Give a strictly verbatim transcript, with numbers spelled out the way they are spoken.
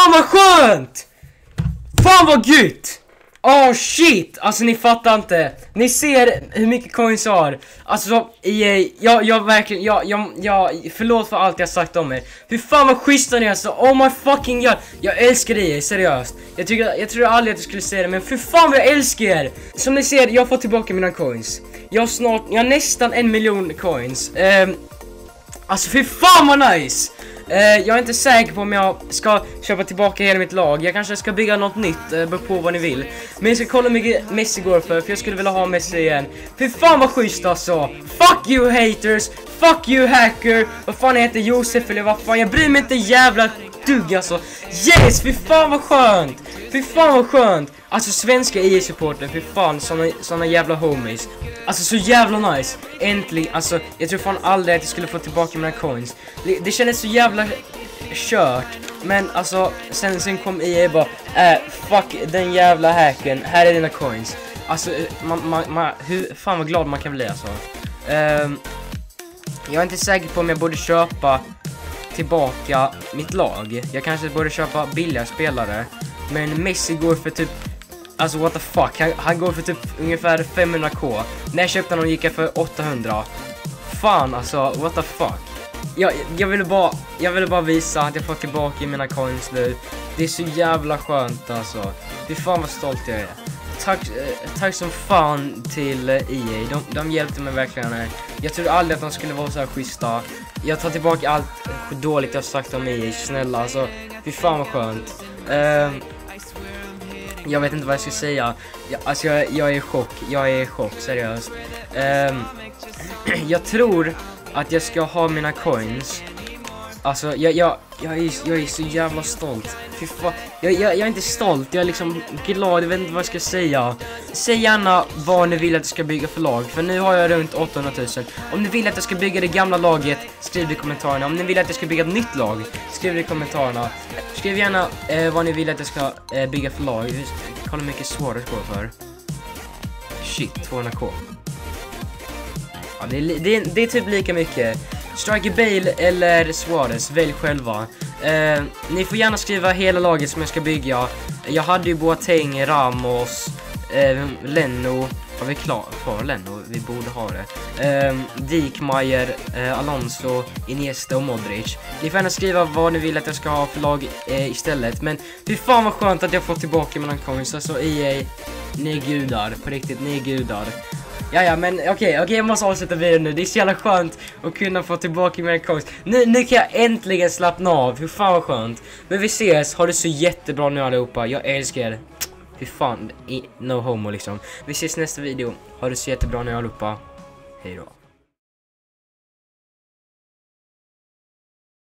fan vad skönt! Fan vad gött! Oh shit, alltså ni fattar inte. Ni ser hur mycket coins jag har. Alltså jag, jag verkligen jag, jag, jag, förlåt för allt jag sagt om er. Hur fan vad schyssta ni är, alltså. Oh my fucking god. Jag älskar er, seriöst. Jag, tycker, jag tror aldrig att jag skulle säga det, men för fan vad jag älskar er. Som ni ser, jag får tillbaka mina coins. Jag har snart, jag har nästan en miljon coins. um, Alltså för fan vad nice. Uh, jag är inte säker på om jag ska köpa tillbaka hela mitt lag. Jag kanske ska bygga något nytt, uh, beror på vad ni vill. Men jag ska kolla hur mycket Messi går för, för jag skulle vilja ha Messi igen. Fy fan vad schysst alltså. Fuck you haters, fuck you hacker. Vad fan heter Josef eller vad fan, jag bryr mig inte jävla dugg alltså. Yes, fy fan vad skönt. Fy fan vad skönt. Alltså svenska I A-supporter, fy fan, såna, såna jävla homies. Alltså så jävla nice. Äntligen, alltså jag tror fan aldrig att jag skulle få tillbaka mina coins. Det, det kändes så jävla kört. Men alltså, sen, sen kom I A bara äh, fuck den jävla hacken, här är dina coins. Alltså, man, man, man, hur fan vad glad man kan bli alltså. um, Jag är inte säker på om jag borde köpa tillbaka mitt lag. Jag kanske borde köpa billiga spelare. Men Messi går för typ, alltså what the fuck, han, han går för typ ungefär femhundra k. När jag köpte honom gick jag för åttahundra. Fan alltså, what the fuck. Jag, jag ville bara, jag ville bara visa att jag får tillbaka mina coins nu. Det är så jävla skönt alltså. Fy fan vad stolt jag är. Tack, eh, tack som fan till eh, I A. De, de hjälpte mig verkligen. Jag trodde aldrig att de skulle vara så här schyssta. Jag tar tillbaka allt dåligt jag sagt om I A. Snälla alltså, fy fan vad skönt. Uh, jag vet inte vad jag ska säga. jag, Alltså jag, jag är i chock. Jag är i chock, seriöst. uh, Jag tror att jag ska ha mina coins. Alltså jag, jag, jag, är, jag är så jävla stolt. Fy fan. Jag, jag, jag är inte stolt, jag är liksom glad. Jag vet inte vad jag ska säga. Säg gärna vad ni vill att jag ska bygga för lag. För nu har jag runt åttahundratusen. Om ni vill att jag ska bygga det gamla laget, skriv det i kommentarerna. Om ni vill att jag ska bygga ett nytt lag, skriv det i kommentarerna. Skriv gärna eh, vad ni vill att jag ska eh, bygga för lag. Kolla hur mycket Suarez går för. Shit, tvåhundra k. Ja, det, är, det, är, det är typ lika mycket. Striker Bale eller Suarez, välj själva. eh, Ni får gärna skriva hela laget som jag ska bygga. Jag hade ju Boateng, Ramos, eh, Leno. Har vi klar för Leno? Vi borde ha det. eh, Dikmajer, eh, Alonso, Iniesta och Modric. Ni får gärna skriva vad ni vill att jag ska ha för lag eh, istället. Men fy fan vad skönt att jag får tillbaka mina coins. Alltså I A, ni är gudar. På riktigt, ni är gudar. Ja, ja, men okej, okay, okej, okay, jag måste avsluta videon nu. Det är så jävla skönt att kunna få tillbaka mina coins. Nu, nu kan jag äntligen slappna av. Hur fan vad skönt. Men vi ses, ha det så jättebra nu allihopa. Jag älskar er. Fy fan, no homo liksom. Vi ses nästa video. Ha det så jättebra nu allihopa. Hej då.